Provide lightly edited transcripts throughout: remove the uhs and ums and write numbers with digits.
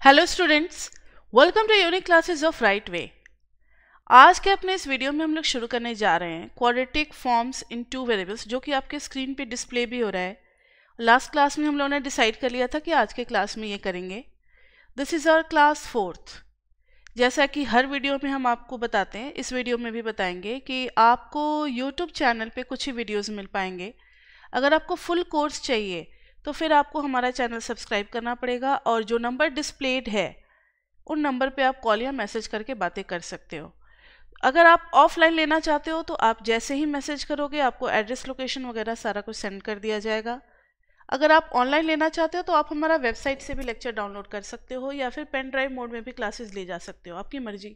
Hello students, welcome to unique classes of right way. आज के अपने इस वीडियो में हम लोग शुरू करने जा रहे हैं quadratic forms in two variables, जो कि आपके स्क्रीन पे डिस्प्ले भी हो रहा है। लास्ट क्लास में हम लोगों ने डिसाइड कर लिया था कि आज के क्लास में ये करेंगे। This is our class 4th। जैसा कि हर वीडियो में हम आपको बताते हैं, इस वीडियो में भी बताएंगे कि आपको यूट्यूब चैनल पे कुछ ही वीडियोज़ मिल पाएंगे। अगर आपको फुल कोर्स चाहिए तो फिर आपको हमारा चैनल सब्सक्राइब करना पड़ेगा, और जो नंबर डिस्प्लेड है उन नंबर पे आप कॉल या मैसेज करके बातें कर सकते हो। अगर आप ऑफलाइन लेना चाहते हो तो आप जैसे ही मैसेज करोगे आपको एड्रेस, लोकेशन वगैरह सारा कुछ सेंड कर दिया जाएगा। अगर आप ऑनलाइन लेना चाहते हो तो आप हमारा वेबसाइट से भी लेक्चर डाउनलोड कर सकते हो, या फिर पेन ड्राइव मोड में भी क्लासेस ले जा सकते हो, आपकी मर्जी।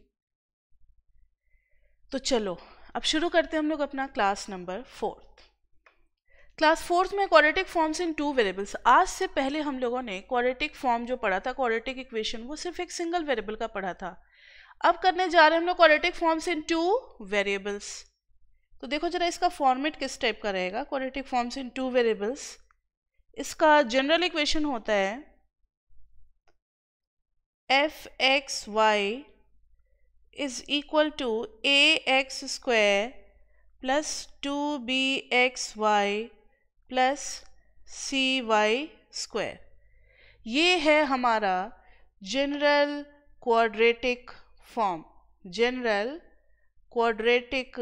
तो चलो अब शुरू करते हैं हम लोग अपना class number 4th। Class 4th में quadratic forms in two variables. आज से पहले हम लोगों ने क्वाड्रेटिक फॉर्म जो पढ़ा था, क्वाड्रेटिक इक्वेशन, वो सिर्फ एक सिंगल वेरिएबल का पढ़ा था। अब करने जा रहे हैं हम लोग quadratic forms in two variables. तो देखो जरा इसका फॉर्मेट किस टाइप का रहेगा। Quadratic forms in two variables, इसका जनरल इक्वेशन होता है F X Y is equal to A X square plus 2bxy plus cy square. ये है हमारा general quadratic form. General quadratic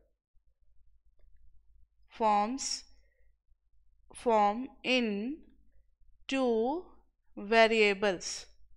form in two variables,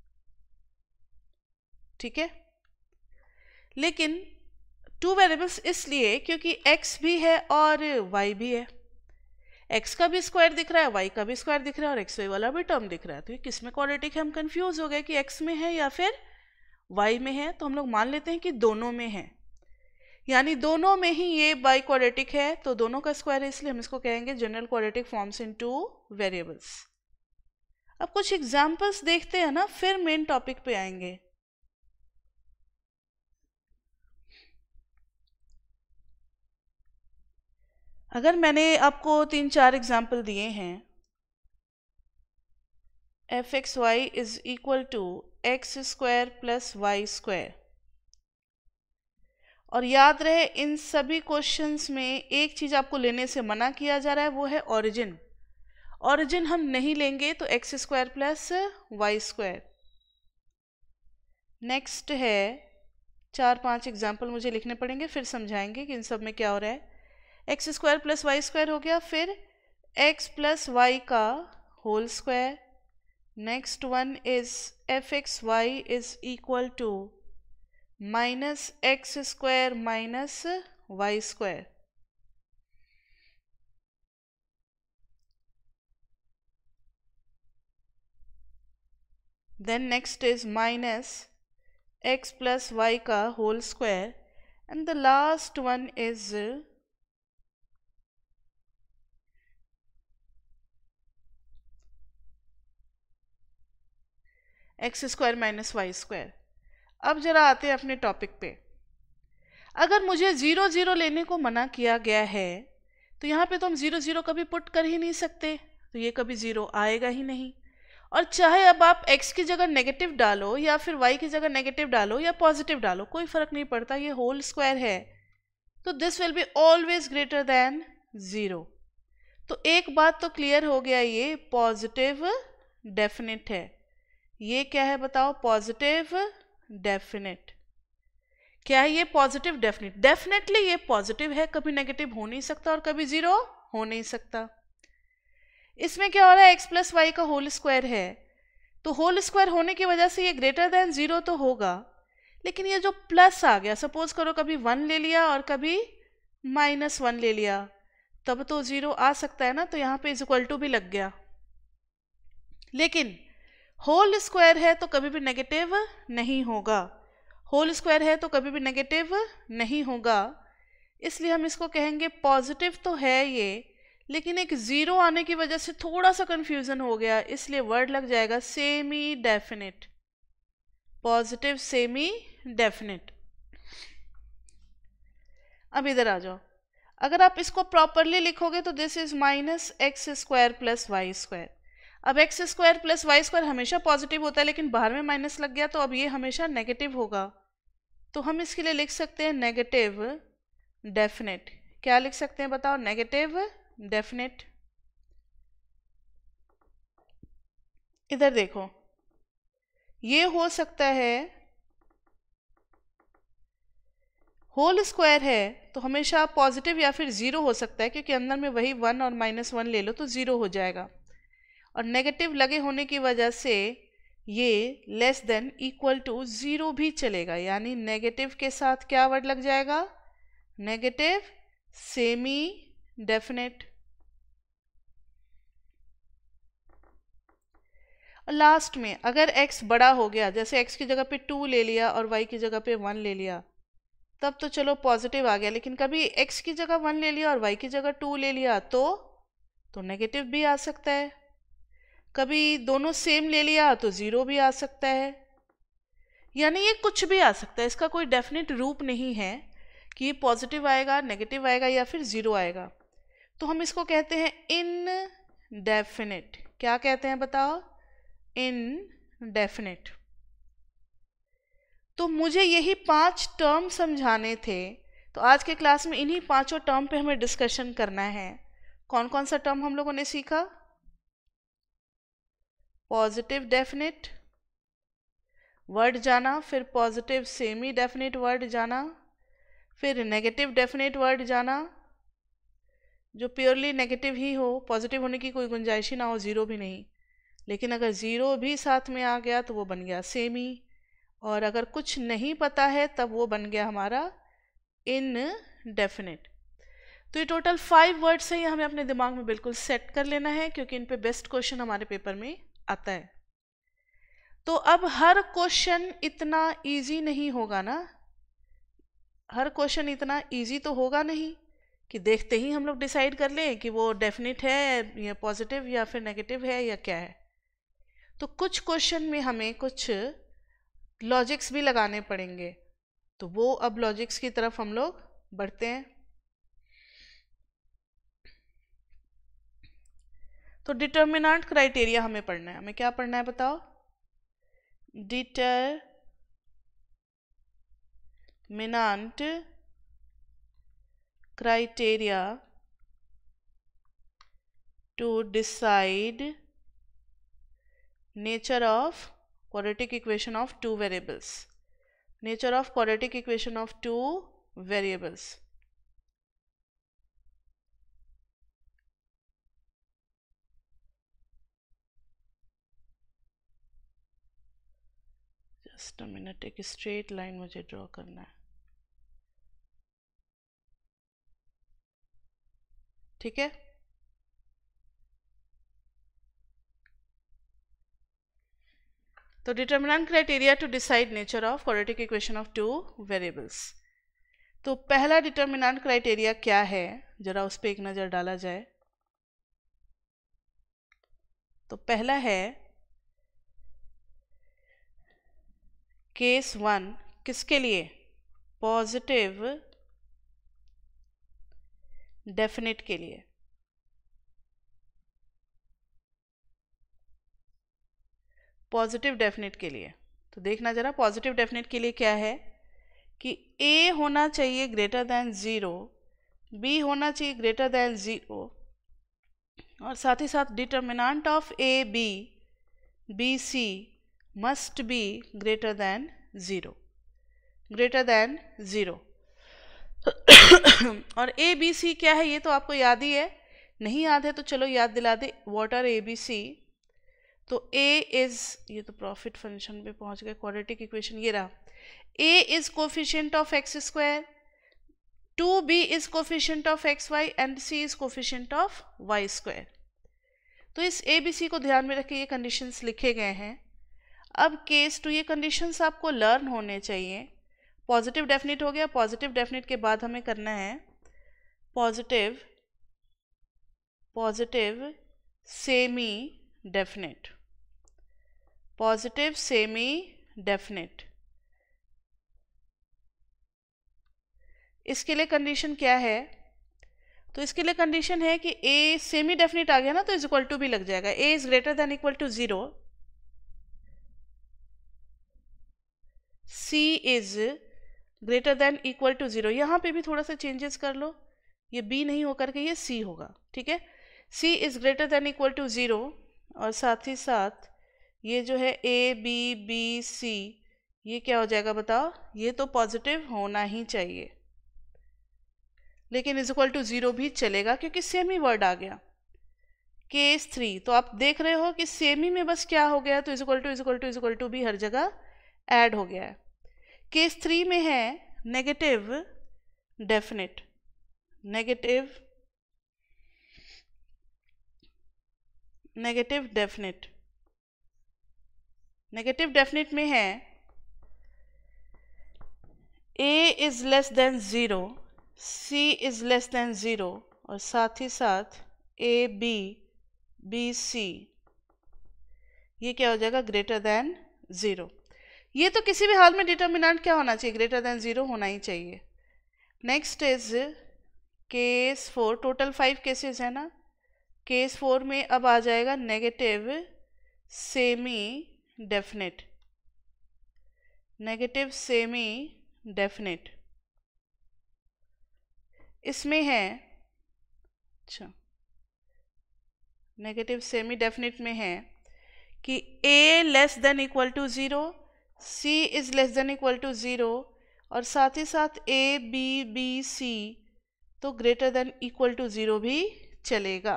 ठीक है। लेकिन टू वेरिएबल्स इसलिए क्योंकि x भी है और y भी है। x का भी स्क्वायर दिख रहा है, y का भी स्क्वायर दिख रहा है, और xy वाला भी टर्म दिख रहा है। तो ये किस में क्वाड्रेटिक है, हम कंफ्यूज हो गए कि x में है या फिर y में है। तो हम लोग मान लेते हैं कि दोनों में है, यानी दोनों में ही ये बाई क्वाड्रेटिक है, तो दोनों का स्क्वायर है, इसलिए हम इसको कहेंगे general quadratic forms in two variables. अब कुछ एग्जाम्पल्स देखते हैं ना, फिर मेन टॉपिक पे आएंगे। अगर मैंने आपको 3-4 एग्जाम्पल दिए हैं, F X Y is equal to X square plus Y square, और याद रहे इन सभी क्वेश्चंस में एक चीज आपको लेने से मना किया जा रहा है, वो है ओरिजिन। ओरिजिन हम नहीं लेंगे तो X square plus Y square. Next है 4-5 एग्जाम्पल मुझे लिखने पड़ेंगे, फिर समझाएंगे कि इन सब में क्या हो रहा है। X square plus Y square हो गया, फिर एक्स प्लस वाई का whole square. Next one is F X Y is equal to minus x square minus Y square. Then next is minus X plus Y का whole square, and the last one is X square minus Y square. अब जरा आते हैं अपने topic पे। अगर मुझे 0 0 लेने को मना किया गया है तो यहाँ पे तो हम 0 0 कभी पुट कर ही नहीं सकते, तो ये कभी 0 आएगा ही नहीं। और चाहे अब आप x की जगह नेगेटिव डालो या फिर y की जगह नेगेटिव डालो या पॉजिटिव डालो, कोई फर्क नहीं पड़ता, ये होल स्क्वायर है, तो this will be always greater than 0। तो एक बात तो क्लियर हो गया, ये पॉजिटिव डेफिनेट है। ये क्या है बताओ, पॉजिटिव डेफिनेट। क्या है ये, पॉजिटिव डेफिनेट। डेफिनेटली ये पॉजिटिव है, कभी नेगेटिव हो नहीं सकता और कभी 0 हो नहीं सकता। इसमें क्या हो रहा है, x प्लस वाई का होल स्क्वायर है, तो होल स्क्वायर होने की वजह से ये ग्रेटर देन 0 तो होगा, लेकिन ये जो प्लस आ गया, सपोज करो कभी 1 ले लिया और कभी -1 ले लिया, तब तो 0 आ सकता है ना, तो यहाँ पे इज इक्वल टू भी लग गया। लेकिन होल स्क्वायर है तो कभी भी नेगेटिव नहीं होगा, होल स्क्वायर है तो कभी भी नेगेटिव नहीं होगा, इसलिए हम इसको कहेंगे पॉजिटिव तो है ये, लेकिन एक 0 आने की वजह से थोड़ा सा कंफ्यूजन हो गया, इसलिए वर्ड लग जाएगा semi definite. Positive semi definite. अब इधर आ जाओ, अगर आप इसको प्रॉपरली लिखोगे तो this is minus x square plus Y square. अब x square plus Y square हमेशा पॉजिटिव होता है, लेकिन बाहर में माइनस लग गया तो अब ये हमेशा नेगेटिव होगा। तो हम इसके लिए लिख सकते हैं नेगेटिव डेफिनेट। क्या लिख सकते हैं बताओ? Negative definite. इधर देखो, ये हो सकता है होल स्क्वायर है तो हमेशा पॉजिटिव या फिर ज़ीरो हो सकता है, क्योंकि अंदर में वही 1 और -1 ले लो तो ज़ीरो हो जाएगा। और नेगेटिव लगे होने की वजह से ये less than equal to zero भी चलेगा, यानी नेगेटिव के साथ क्या वर्ड लग जाएगा? Negative semi definite. और लास्ट में अगर x बड़ा हो गया, जैसे x की जगह पे 2 ले लिया और y की जगह पे 1 ले लिया, तब तो चलो पॉजिटिव आ गया। लेकिन कभी x की जगह 1 ले लिया और y की जगह 2 ले लिया तो नेगेटिव भी आ सकता है। कभी दोनों सेम ले लिया तो ज़ीरो भी आ सकता है। यानी ये कुछ भी आ सकता है, इसका कोई डेफिनेट रूप नहीं है कि ये पॉजिटिव आएगा, नेगेटिव आएगा या फिर ज़ीरो आएगा। तो हम इसको कहते हैं इनडेफिनेट। क्या कहते हैं बताओ? इनडेफिनेट। तो मुझे यही 5 टर्म समझाने थे, तो आज के क्लास में इन्हीं 5 टर्म पे हमें डिस्कशन करना है। कौन कौन सा टर्म हम लोगों ने सीखा? पॉजिटिव डेफिनेट वर्ड जाना, फिर पॉजिटिव सेमी डेफिनेट वर्ड जाना, फिर नेगेटिव डेफिनेट वर्ड जाना जो प्योरली नेगेटिव ही हो, पॉजिटिव होने की कोई गुंजाइश ही ना हो, ज़ीरो भी नहीं। लेकिन अगर ज़ीरो भी साथ में आ गया तो वो बन गया सेमी, और अगर कुछ नहीं पता है तब वो बन गया हमारा इनडेफिनेट। तो ये टोटल 5 वर्ड्स हैं, ये हमें अपने दिमाग में बिल्कुल सेट कर लेना है, क्योंकि इन पे बेस्ट क्वेश्चन हमारे पेपर में आता है। तो अब हर क्वेश्चन इतना इजी नहीं होगा ना, हर क्वेश्चन इतना इजी तो होगा नहीं कि देखते ही हम लोग डिसाइड कर लें कि वो डेफिनेट है या पॉजिटिव या फिर नेगेटिव है या क्या है। तो कुछ क्वेश्चन में हमें कुछ लॉजिक्स भी लगाने पड़ेंगे, तो वो अब लॉजिक्स की तरफ हम लोग बढ़ते हैं। तो डिटर्मिनेंट क्राइटेरिया हमें पढ़ना है। हमें क्या पढ़ना है बताओ? Determinant criteria to decide nature of quadratic equation of two variables. Nature of quadratic equation of two variables. Just a minute, एक straight line मुझे draw करना है, ठीक है? तो determinant criteria to decide nature of quadratic equation of two variables. तो पहला determinant criteria क्या है, जरा उस पर एक नज़र डाला जाए। तो पहला है केस 1, किसके लिए? पॉजिटिव डेफिनेट के लिए। पॉजिटिव डेफिनेट के लिए तो देखना जरा, पॉजिटिव डेफिनेट के लिए क्या है कि a होना चाहिए ग्रेटर देन 0, b होना चाहिए ग्रेटर देन 0, और साथ ही साथ determinant of a b b c must be greater than 0, greater than 0। और a b c क्या है ये तो आपको याद ही है, नहीं याद है तो चलो याद दिला दे। What are a b c? तो a इज, ये तो प्रॉफिट फंक्शन पे पहुंच गए, क्वाड्रेटिक इक्वेशन ये रहा। a is coefficient of x square, 2b is coefficient of x y and c is coefficient of y square. तो इस a b c को ध्यान में रखिए, ये कंडीशंस लिखे गए हैं। अब केस 2, ये कंडीशंस आपको लर्न होने चाहिए। पॉजिटिव डेफिनेट हो गया, पॉजिटिव डेफिनेट के बाद हमें करना है positive semi definite, positive semi definite. इसके लिए कंडीशन क्या है? तो इसके लिए कंडीशन है कि ए सेमी डेफिनेट आ गया ना, तो इज इक्वल टू भी लग जाएगा। A is greater than equal to 0, c is greater than equal to 0। यहाँ पे भी थोड़ा सा चेंजेस कर लो, ये बी नहीं होकर के ये सी होगा, ठीक है। सी is greater than equal to 0 और साथ ही साथ ये जो है ए बी बी सी, ये क्या हो जाएगा बताओ? ये तो पॉजिटिव होना ही चाहिए, लेकिन इज इक्वल टू 0 भी चलेगा क्योंकि सेमी वर्ड आ गया। केस 3, तो आप देख रहे हो कि सेमी में बस क्या हो गया, तो is equal to is equal to is equal to भी हर जगह ऐड हो गया है। केस 3 में है negative definite, negative definite, negative definite में है a is less than 0, c is less than 0 और साथ ही साथ a b b c, ये क्या हो जाएगा? Greater than 0। ये तो किसी भी हाल में डिटर्मिनेंट क्या होना चाहिए? ग्रेटर देन 0 होना ही चाहिए। Next is case 4, total 5 cases है ना। केस 4 में अब आ जाएगा negative semi definite, negative semi definite. इसमें है, अच्छा, नेगेटिव सेमी डेफिनेट में है कि a less than equal to 0, c is less than equal to 0 और साथ ही साथ a b b c तो ग्रेटर देन इक्वल टू 0 भी चलेगा।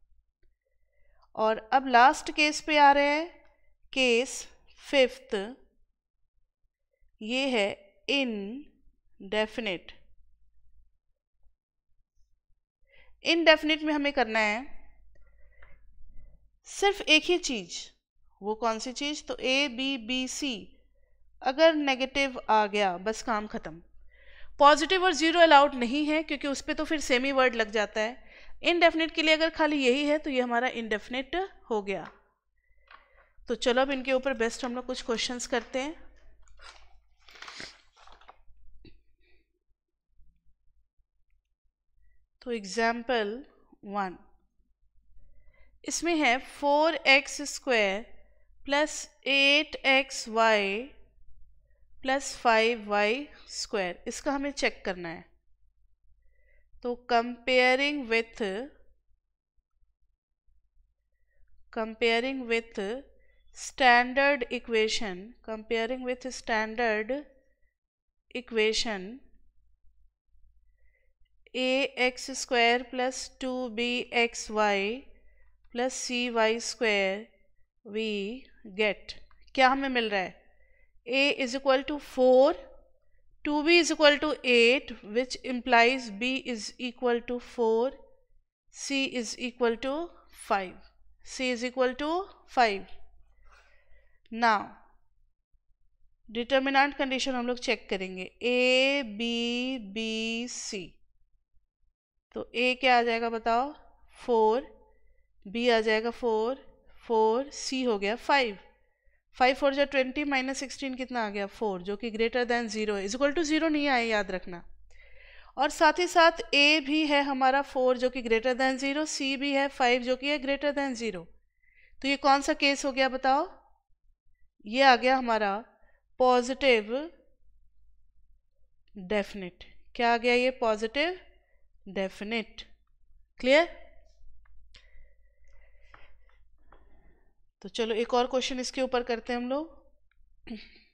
और अब लास्ट केस पे आ रहे हैं, केस 5th, ये है इनडेफिनेट। इनडेफिनेट में हमें करना है सिर्फ एक ही चीज, वो कौन सी चीज? तो ए बी बी सी अगर नेगेटिव आ गया बस काम खत्म। पॉजिटिव और 0 अलाउड नहीं है क्योंकि उस पर तो फिर सेमी वर्ड लग जाता है। इनडेफिनेट के लिए अगर खाली यही है तो ये हमारा इनडेफिनेट हो गया। तो चलो अब इनके ऊपर बेस्ट हम लोग कुछ क्वेश्चंस करते हैं। तो एग्जाम्पल 1, इसमें है 4x² plus 8xy plus 5y²। इसका हमें चेक करना है। तो comparing with standard equation, comparing with standard equation ax² plus 2bxy plus cy², we get, क्या हमें मिल रहा है? a is equal to 4, 2b is equal to 8 which implies b is equal to 4, c is equal to 5, c is equal to 5। Now determinant condition हम लोग check करेंगे, a b b c। तो a क्या आ जाएगा बताओ? 4, b आ जाएगा 4, 4, c हो गया 5, 5 4 जा 20 माइनस 16 कितना आ गया? 4, जो कि ग्रेटर देन 0 है। इज इक्वल टू 0 नहीं आए, याद रखना। और साथ ही साथ a भी है हमारा 4 जो कि ग्रेटर देन 0, c भी है 5 जो कि है ग्रेटर देन 0। तो ये कौन सा केस हो गया बताओ? ये आ गया हमारा पॉजिटिव डेफिनेट। क्या आ गया ये? Positive definite. क्लियर? तो चलो एक और क्वेश्चन इसके ऊपर करते हैं हम लोग।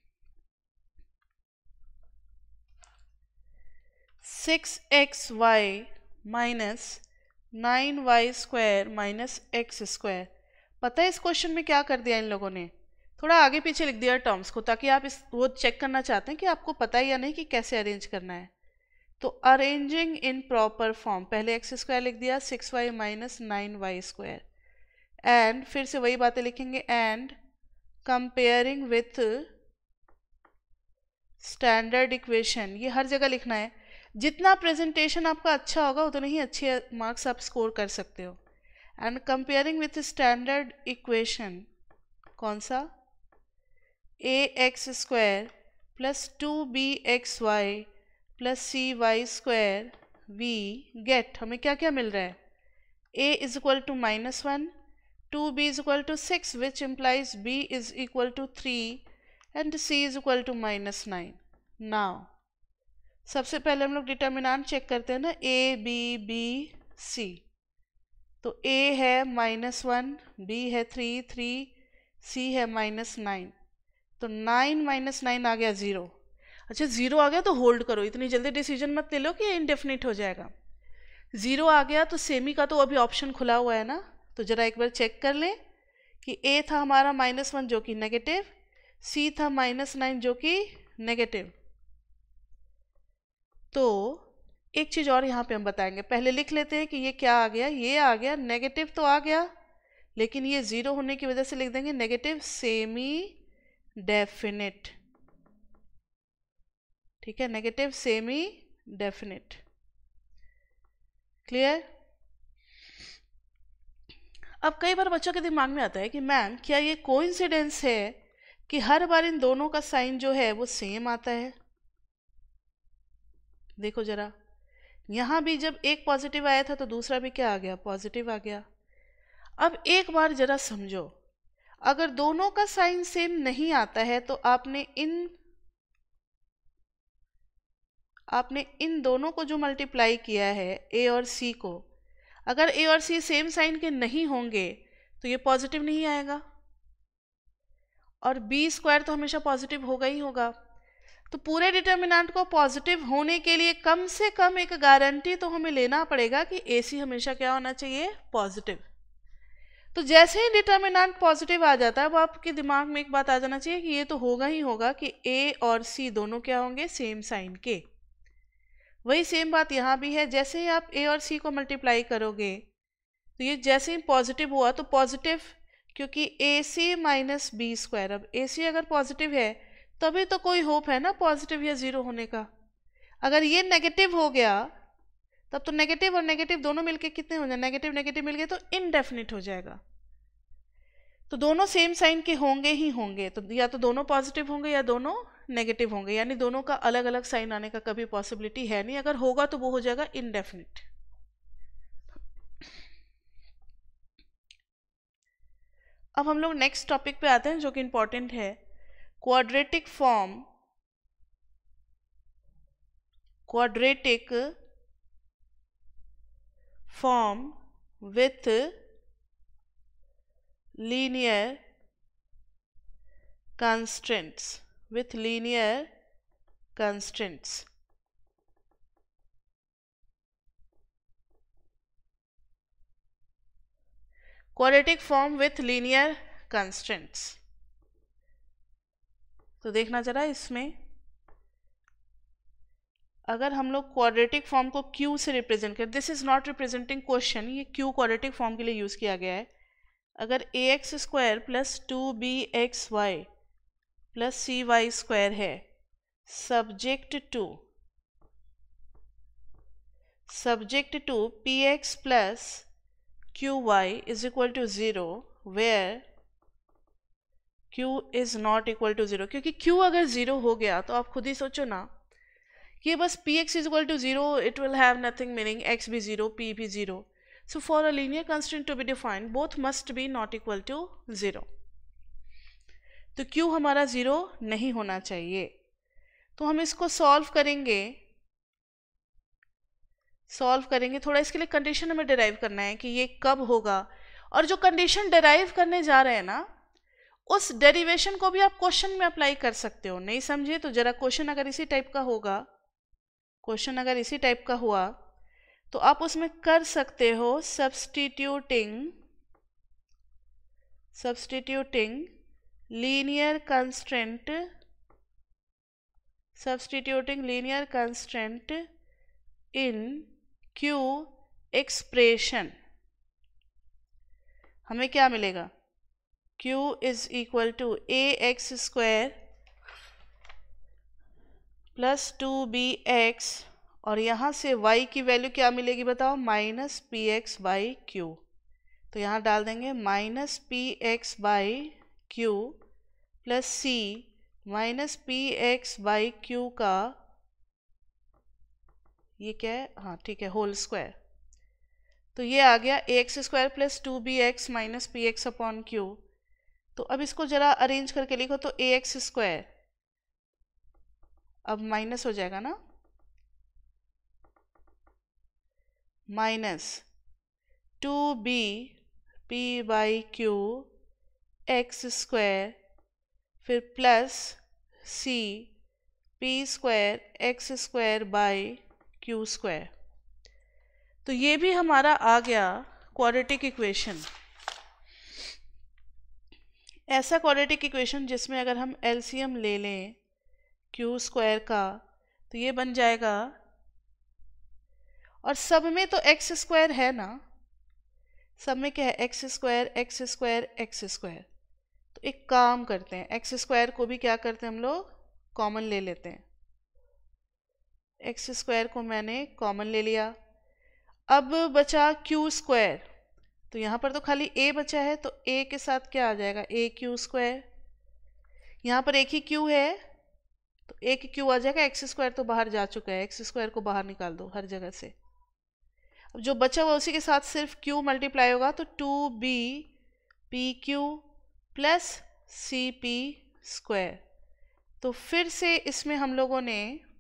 6xy minus 9y² minus x²। पता है इस क्वेश्चन में क्या कर दिया इन लोगों ने? थोड़ा आगे पीछे लिख दिया टर्म्स को, ताकि आप वो चेक करना चाहते हैं कि आपको पता है या नहीं कि कैसे अरेंज करना है। तो अरेंजिंग इन प्रॉपर फॉर्म, पहले x² लिख दिया, 6y माइनस 9y², एंड फिर से वही बातें लिखेंगे, and comparing with standard equation. ये हर जगह लिखना है। जितना प्रेजेंटेशन आपका अच्छा होगा उतने ही अच्छे मार्क्स आप स्कोर कर सकते हो। And comparing with standard equation, कौन सा? ax² plus 2bxy plus cy² we gate, हमें क्या क्या मिल रहा है, a is equal to -1, 2b is equal to 6 which implies b is equal to 3 and c is equal to -9। Now सबसे पहले हम लोग डिटर्मिनेंट चेक करते हैं ना, a b b c। तो a है -1, b है 3, 3, c है -9, तो 9 - 9 आ गया 0। अच्छा 0 आ गया तो होल्ड करो, इतनी जल्दी डिसीजन मत ले लो कि इनडेफिनिट हो जाएगा। 0 आ गया तो सेमी का तो अभी ऑप्शन खुला हुआ है ना, तो जरा एक बार चेक कर लें कि a था हमारा -1 जो कि नेगेटिव, c था -9 जो कि नेगेटिव। तो एक चीज़ और यहाँ पे हम बताएंगे, पहले लिख लेते हैं कि ये क्या आ गया, ये आ गया नेगेटिव तो आ गया, लेकिन ये 0 होने की वजह से लिख देंगे नेगेटिव सेमी डेफिनिट। ठीक है, नेगेटिव सेमी डेफिनिट। क्लियर? अब कई बार बच्चों के दिमाग में आता है कि मैम क्या ये कोइंसिडेंस है कि हर बार इन दोनों का साइन जो है वो सेम आता है। देखो जरा, यहाँ भी जब एक पॉजिटिव आया था तो दूसरा भी क्या आ गया, पॉजिटिव आ गया। अब एक बार जरा समझो, अगर दोनों का साइन सेम नहीं आता है तो आपने इन दोनों को जो मल्टीप्लाई किया है ए और सी को, अगर ए और सी सेम साइन के नहीं होंगे तो ये पॉजिटिव नहीं आएगा, और बी स्क्वायर तो हमेशा पॉजिटिव होगा ही होगा। तो पूरे डिटर्मिनेंट को पॉजिटिव होने के लिए कम से कम एक गारंटी तो हमें लेना पड़ेगा कि ए सी हमेशा क्या होना चाहिए, पॉजिटिव। तो जैसे ही डिटर्मिनेंट पॉजिटिव आ जाता है, अब आपके दिमाग में एक बात आ जाना चाहिए कि ये तो होगा ही होगा कि ए और सी दोनों क्या होंगे, सेम साइन के। वही सेम बात यहाँ भी है, जैसे ही आप ए और सी को मल्टीप्लाई करोगे तो ये जैसे ही पॉजिटिव हुआ तो पॉजिटिव, क्योंकि a c minus b square, अब ए सी अगर पॉजिटिव है तभी तो कोई होप है ना पॉजिटिव या 0 होने का। अगर ये नेगेटिव हो गया तब तो नेगेटिव और नेगेटिव दोनों मिलके कितने हो जाए, नेगेटिव नेगेटिव मिल गए तो इनडेफिनिट हो जाएगा। तो दोनों सेम साइन के होंगे ही होंगे, तो या तो दोनों पॉजिटिव होंगे या दोनों नेगेटिव होंगे, यानी दोनों का अलग अलग साइन आने का कभी पॉसिबिलिटी है नहीं। अगर होगा तो वो हो जाएगा इनडेफिनिट। अब हम लोग नेक्स्ट टॉपिक पे आते हैं जो कि इंपॉर्टेंट है, quadratic form with linear constraints, quadratic form with linear constraints. तो देखना जरा, इसमें अगर हम लोग क्वाड्रेटिक फॉर्म को Q से रिप्रेजेंट करें, this is not representing question, ये Q क्वाड्रेटिक फॉर्म के लिए यूज किया गया है। अगर ax² plus 2bxy plus cy² है, subject to px plus qy is equal to 0 where q is not equal to 0। क्योंकि q अगर 0 हो गया तो आप खुद ही सोचो ना कि बस px इज equal to 0, it will have nothing meaning, x भी 0, p भी 0। So for a linear constant to be defined, both must be not equal to 0. तो Q हमारा 0 नहीं होना चाहिए। तो हम इसको सॉल्व करेंगे थोड़ा, इसके लिए कंडीशन हमें डिराइव करना है कि ये कब होगा, और जो कंडीशन डिराइव करने जा रहे हैं ना, उस डेरिवेशन को भी आप क्वेश्चन में अप्लाई कर सकते हो। नहीं समझे तो जरा क्वेश्चन अगर इसी टाइप का हुआ तो आप उसमें कर सकते हो substituting linear constraint in Q expression. हमें क्या मिलेगा, Q is equal to ax² plus 2bx, और यहाँ से y की वैल्यू क्या मिलेगी बताओ, माइनस px/q। तो यहाँ डाल देंगे minus px/q plus c minus px/q का ये क्या है, हाँ ठीक है, होल स्क्वायर। तो ये आ गया ax² plus 2bx minus px upon q. तो अब इसको जरा अरेंज करके लिखो तो ax² अब माइनस हो जाएगा ना, minus 2b p by Q x², फिर plus c p² x² by q²। तो ये भी हमारा आ गया क्वाड्रेटिक इक्वेशन। ऐसा क्वाड्रेटिक इक्वेशन जिसमें अगर हम एलसीएम ले लें q² का तो ये बन जाएगा, और सब में तो x² है ना, सब में क्या है, x² x² x²। तो एक काम करते हैं, x² को भी क्या करते हैं हम लोग, कॉमन ले लेते हैं। x² को मैंने कॉमन ले लिया। अब बचा q², तो यहाँ पर तो खाली a बचा है, तो a के साथ क्या आ जाएगा, aq²। यहाँ पर एक ही q है तो एक q आ जाएगा, x² तो बाहर जा चुका है, x² को बाहर निकाल दो हर जगह से। अब जो बचा हुआ उसी के साथ सिर्फ q मल्टीप्लाई होगा, तो 2b pq प्लस cp²। तो फिर से इसमें हम लोगों ने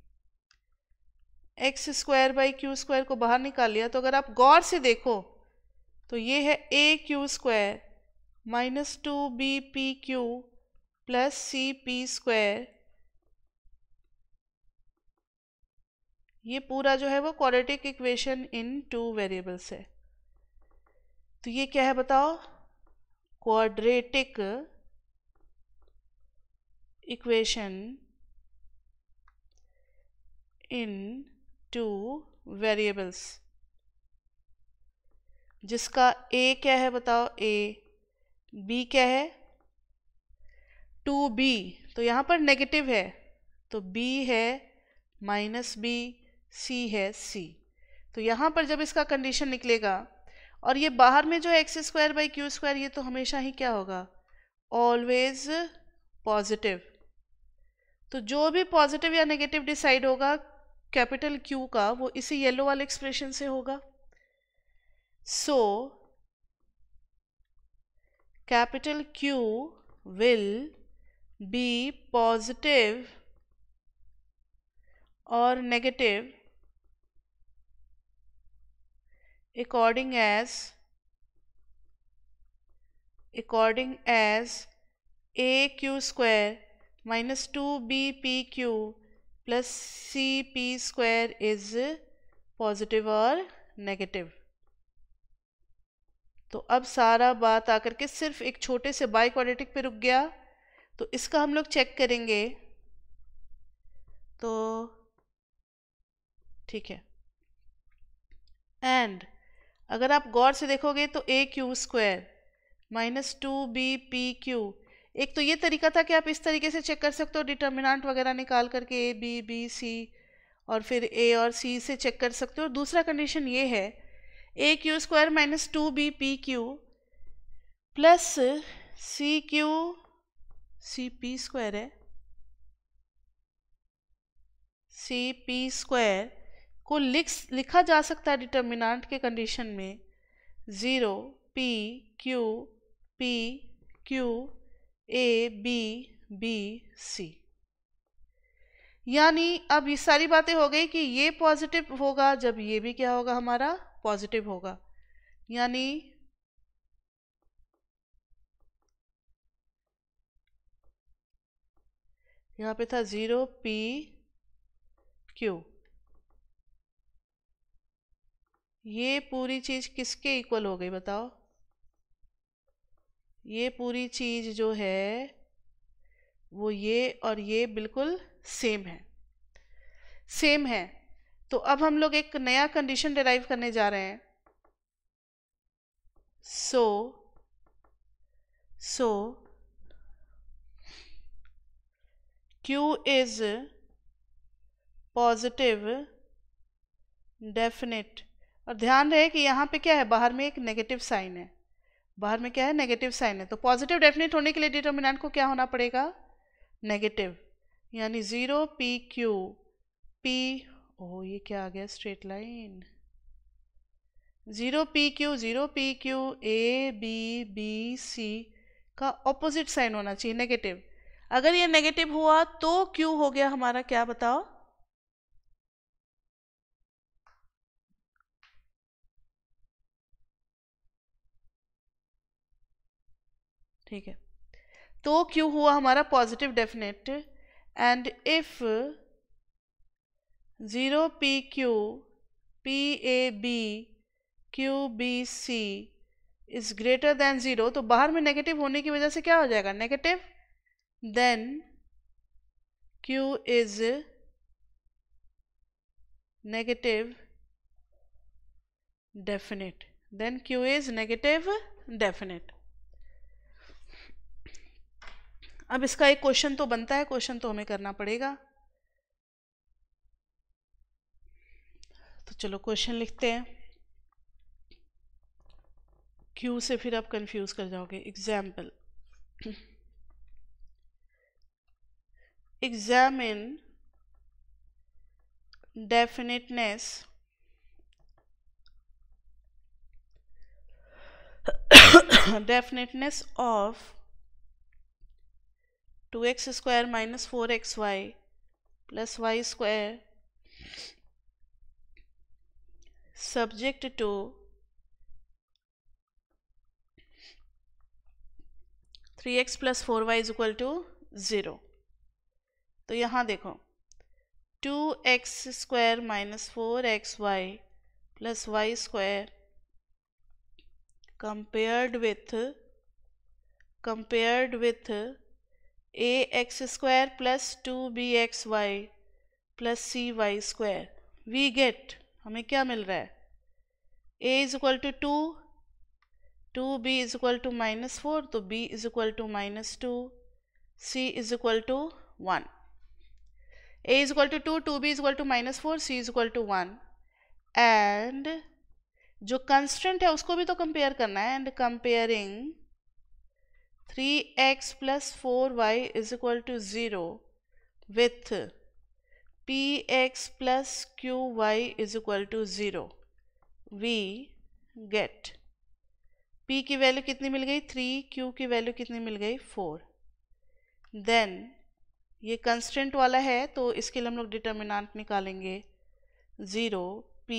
x² बाई q² को बाहर निकाल लिया। तो अगर आप गौर से देखो तो ये है aq² minus 2bpq plus cp²। ये पूरा जो है वो क्वाड्रेटिक इक्वेशन इन 2 वेरिएबल्स है। तो ये क्या है बताओ, क्वाड्रेटिक इक्वेशन इन 2 वेरिएबल्स, जिसका a क्या है बताओ, a, b क्या है 2b, तो यहाँ पर नेगेटिव है तो b है माइनस b, c है c। तो यहाँ पर जब इसका कंडीशन निकलेगा, और ये बाहर में जो है x² बाई q², ये तो हमेशा ही क्या होगा, ऑलवेज पॉजिटिव। तो जो भी पॉजिटिव या नेगेटिव डिसाइड होगा कैपिटल Q का, वो इसी येलो वाले एक्सप्रेशन से होगा। So capital Q will be positive और negative according as aq² minus 2bpq plus cp² is positive और नेगेटिव। तो अब सारा बात आकर के सिर्फ एक छोटे से बाई क्वाड्रेटिक पे रुक गया। तो इसका हम लोग चेक करेंगे, तो ठीक है। एंड अगर आप गौर से देखोगे तो aq² माइनस 2bpq, एक तो ये तरीका था कि आप इस तरीके से चेक कर सकते हो, डिटर्मिनेंट वगैरह निकाल करके a b b c और फिर a और c से चेक कर सकते हो। दूसरा कंडीशन ये है aq² minus 2bpq plus cp² है, cp² को लिखा जा सकता है डिटर्मिनेंट के कंडीशन में 0 p q p q a b b c। यानी अब ये सारी बातें हो गई कि ये पॉजिटिव होगा जब ये भी क्या होगा, हमारा पॉजिटिव होगा। यानी यहाँ पे था 0 p q, ये पूरी चीज किसके इक्वल हो गई बताओ, ये पूरी चीज जो है वो ये और ये बिल्कुल सेम है, सेम है। तो अब हम लोग एक नया कंडीशन डिराइव करने जा रहे हैं। So Q is positive definite, और ध्यान रहे कि यहाँ पे क्या है, बाहर में एक नेगेटिव साइन है, बाहर में क्या है, नेगेटिव साइन है। तो पॉजिटिव डेफिनेट होने के लिए डिटर्मिनेंट को क्या होना पड़ेगा, नेगेटिव। यानी 0 p q p ओ ये क्या आ गया, straight line. 0 PQ A B B C का ऑपोजिट साइन होना चाहिए, नेगेटिव। अगर ये नेगेटिव हुआ तो Q हो गया हमारा क्या, बताओ? ठीक है, तो Q हुआ हमारा positive definite. And if 0 PQ PAB QBC is greater than 0, तो बाहर में नेगेटिव होने की वजह से क्या हो जाएगा, negative. Then Q is negative definite. Then Q is negative definite. अब इसका एक क्वेश्चन तो बनता है, क्वेश्चन तो हमें करना पड़ेगा। तो चलो क्वेश्चन लिखते हैं। Q से फिर आप कंफ्यूज कर जाओगे। Example, examine definiteness of 2x square minus 4xy plus y square subject to 3x plus 4y is equal to 0। तो यहाँ देखो 2x square minus 4xy plus y square compared with ax square plus 2bxy plus cy square, we get, हमें क्या मिल रहा है, a is equal to 2, 2b is equal to minus 4, तो b is equal to minus 2, c is equal to 1। a is equal to 2, 2b is equal to minus 4, c is equal to 1। And जो constant है उसको भी तो compare करना है। And comparing 3x plus 4y is equal to 0 with px plus qy is equal to 0, we get p की value कितनी मिल गई 3, q की वैल्यू कितनी मिल गई 4। देन ये कंस्टेंट वाला है तो इसके लिए हम लोग डिटर्मिनेंट निकालेंगे 0 p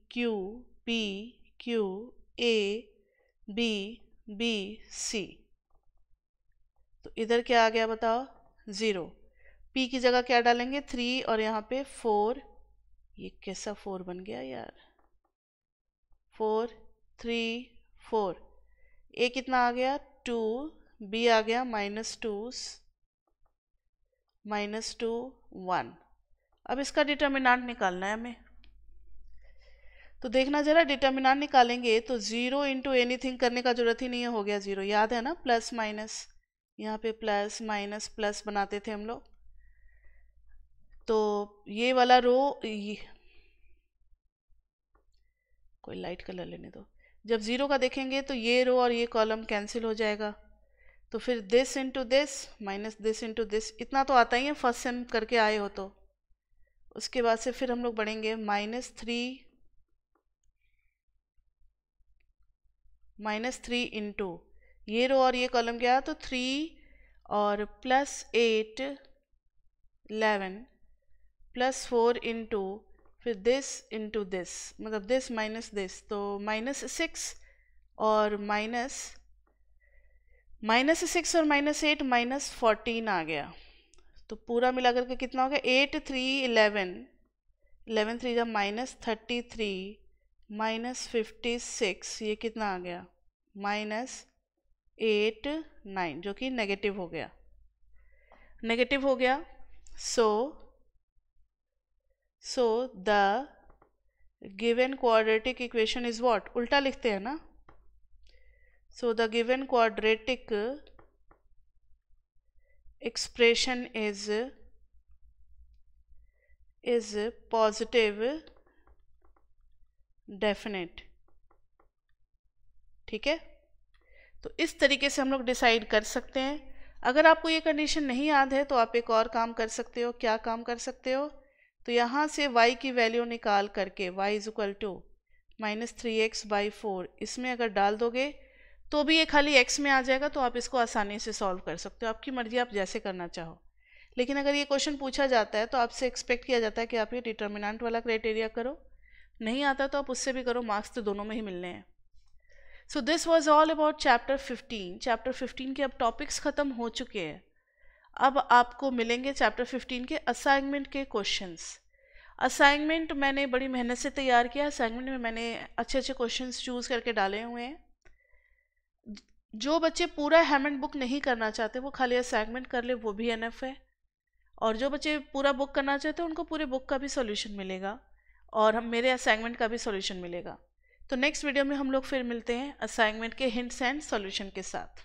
q a b b c। तो इधर क्या आ गया बताओ, 0। p की जगह क्या डालेंगे 3 और यहाँ पे 4। ये कैसा 4 बन गया यार, 4 3 4। a कितना आ गया 2, b आ गया -2 1। अब इसका डिटर्मिनेंट निकालना है हमें। तो देखना जरा, डिटर्मिनेंट निकालेंगे तो 0 इंटू एनीथिंग करने का जरूरत ही नहीं है, हो गया 0। याद है ना, प्लस माइनस, यहाँ पे प्लस माइनस प्लस बनाते थे हम लोग। तो ये वाला रो, कोई लाइट कलर लेने दो। जब 0 का देखेंगे तो ये रो और ये कॉलम कैंसिल हो जाएगा। तो फिर this into this minus this into this, इतना तो आता ही है, फर्स्ट सेम करके आए हो तो। उसके बाद से फिर हम लोग बढ़ेंगे -3 इंटू ये रो और ये कॉलम गया तो 3 और +8 11 +4 इंटू फिर दिस इंटू दिस, मतलब दिस माइनस दिस, तो -6 और -6 और -8 -14 आ गया। तो पूरा मिला करके कितना हो गया 8 3 11 11 3 जब -33 -56, ये कितना आ गया -8 9, जो कि नेगेटिव हो गया, नेगेटिव हो गया। So the given quadratic equation is what, उल्टा लिखते हैं ना। So the given quadratic expression is positive definite. ठीक है, तो इस तरीके से हम लोग डिसाइड कर सकते हैं। अगर आपको ये कंडीशन नहीं याद है तो आप एक और काम कर सकते हो। क्या काम कर सकते हो, तो यहाँ से y की वैल्यू निकाल करके y is equal to -3x/4 इसमें अगर डाल दोगे तो भी ये खाली x में आ जाएगा, तो आप इसको आसानी से सॉल्व कर सकते हो। आपकी मर्जी, आप जैसे करना चाहो। लेकिन अगर ये क्वेश्चन पूछा जाता है तो आपसे एक्सपेक्ट किया जाता है कि आप ये डिटर्मिनेंट वाला क्राइटेरिया करो। नहीं आता तो आप उससे भी करो, मार्क्स तो दोनों में ही मिलने हैं। So this was all about chapter 15। Chapter 15 के अब टॉपिक्स ख़त्म हो चुके हैं। अब आपको मिलेंगे चैप्टर 15 के असाइनमेंट के क्वेश्चंस। असाइनमेंट मैंने बड़ी मेहनत से तैयार किया। असाइनमेंट में मैंने अच्छे अच्छे क्वेश्चंस चूज़ करके डाले हुए हैं। जो बच्चे पूरा हैमंड बुक नहीं करना चाहते वो खाली असाइनमेंट कर ले, वो भी एनफ है। और जो बच्चे पूरा बुक करना चाहते हैं उनको पूरे बुक का भी सॉल्यूशन मिलेगा और हम मेरे असाइनमेंट का भी सॉल्यूशन मिलेगा। तो नेक्स्ट वीडियो में हम लोग फिर मिलते हैं असाइनमेंट के हिंट्स एंड सॉल्यूशन के साथ।